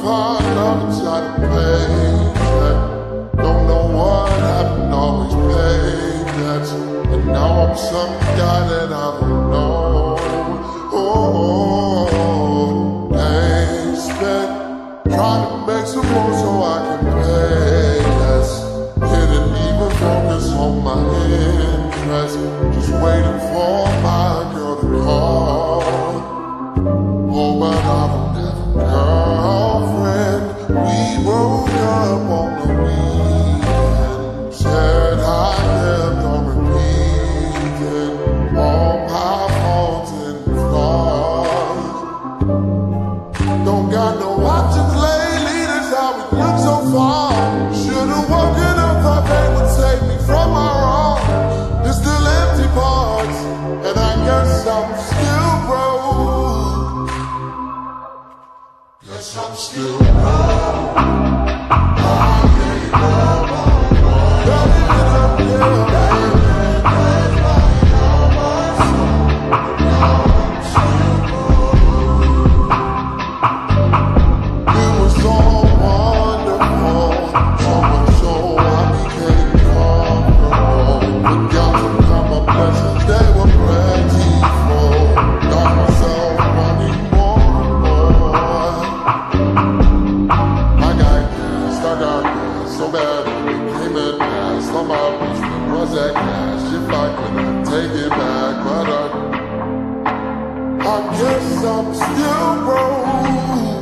find love inside a paycheck. Don't know what happened, always paid debts. And now I'm some guy that I don't know. Oh, ain't spent. Trying to make some more so I can pay less. Didn't even focus on my interest. Just waiting for my girl to call. Oh, but I don't have a girlfriend. We broke up on the weekend. Said I kept on repeating all my faults and flaws. Don't got no options lately, that's how we look so far. Should've woken up, thought they would save me from my wrongs. There's still empty parts, and I guess I'm still broke. Guess I'm still broke. I guess I'm still broke.